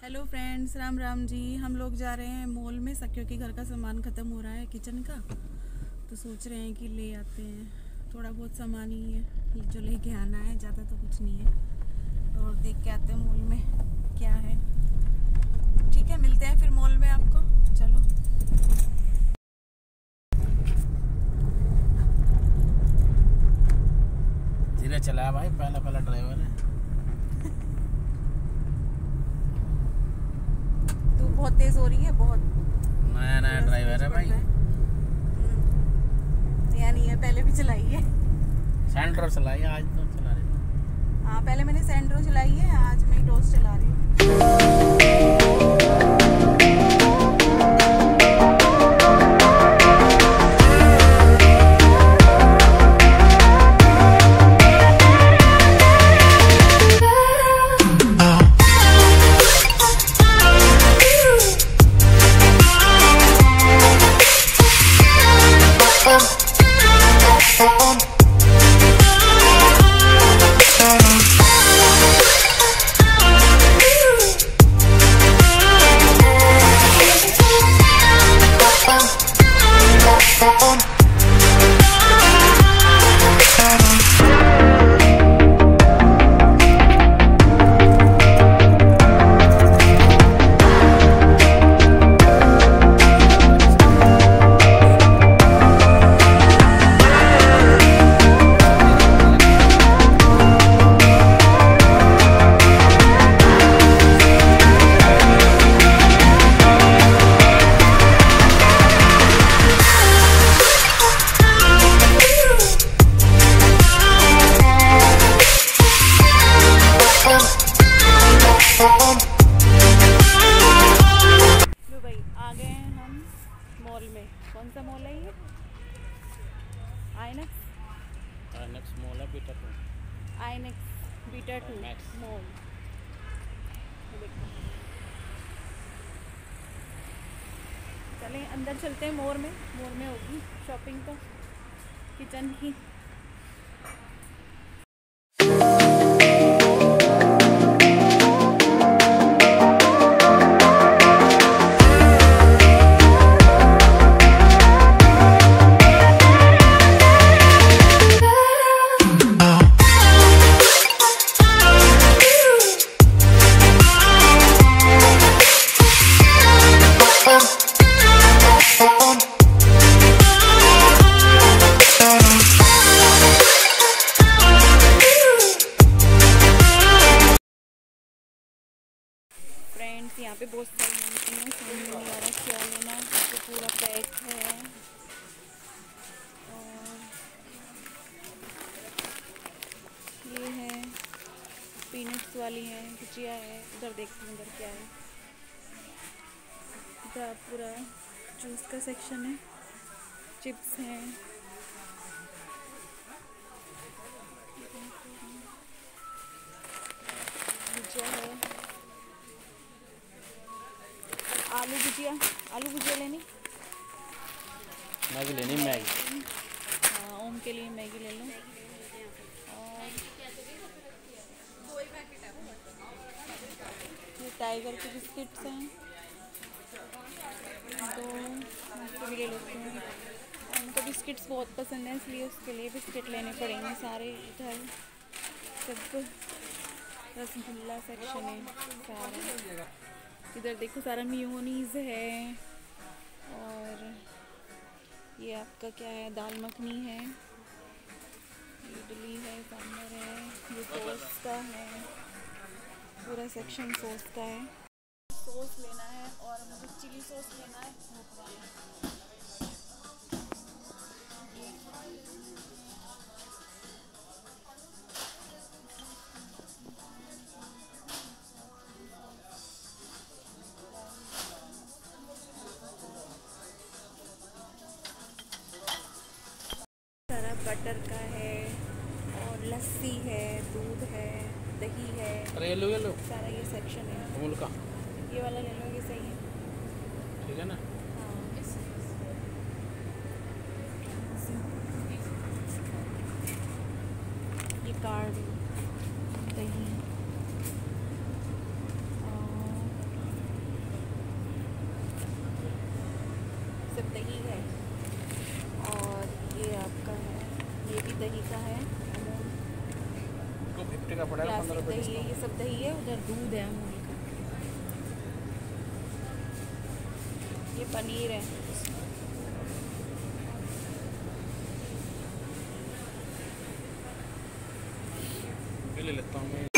Hello friends, Ram Ram ji. हम लोग जा रहे हैं मॉल में, क्योंकि घर का सामान ख़त्म हो रहा है किचन का, तो सोच रहे हैं कि ले आते हैं। थोड़ा बहुत सामान ही है जो लेके आना है, ज़्यादा तो कुछ नहीं है। और देख के आते हैं मॉल में क्या है। ठीक है, मिलते हैं फिर मॉल में आपको। चलो। धीरे चलाया भाई, पहला ड्राइवर है। धूप बहुत तेज़ हो रही है, बहुत। नया ड्राइवर है भाई। नया नहीं है, पहले भी चलाई है। सेंट्रो चलाई है, आज तो चला रही है। हाँ, पहले मैंने सेंट्रो चलाई है, आज मैं टोस्ट चला रही हूँ। मॉल में कौन सा मॉल है ये? आइनक्स मॉल है, बीटा 2। INOX Beta 2 mall. चलें अंदर चलते हैं। मॉल में होगी शॉपिंग तो किचन की। फ्रेंड्स, यहाँ पे बहुत सारी नमकीन है, समझ नहीं आ रहा क्या लेना। तो पूरा पैक है। और ये है पीनट्स वाली है, भुजिया है। उधर देखते हैं उधर क्या है। इधर पूरा जूस का सेक्शन है, चिप्स हैं। भुजिया है, आलू भुजिया लेनी। मैगी लेनी, मैगी। हाँ, ओम के लिए मैगी ले लो। और ये टाइगर के बिस्किट्स हैं, तो उनको भी ले लेते हैं। उनको बिस्किट्स बहुत पसंद है, इसलिए उसके लिए बिस्किट लेने पड़ेंगे सारे। इधर सब रसगुल्ला सेक्शन है सारा। इधर देखो सारा मेयोनीज है। और ये आपका क्या है, दाल मखनी है, इडली है, सांभर है। ये सॉस का है, पूरा सेक्शन सॉस का है। सॉस लेना है और मुझे चिली सॉस लेना है। सारा बटर का है और लस्सी है, दूध है, दही है। अरे ये लो सारा ये सेक्शन है अमूल का। ये वाला ले लो, ये सही है। ठीक है ना? हाँ, ये कार्ड, दही, दही का है, अमूल 250 का पड़ा है, 15 क्लासिक रुपये दही है, डिस्काउंट। ये सब दही है। उधर दूध है अमूल का, ये पनीर है। ले लेता हूँ मैं।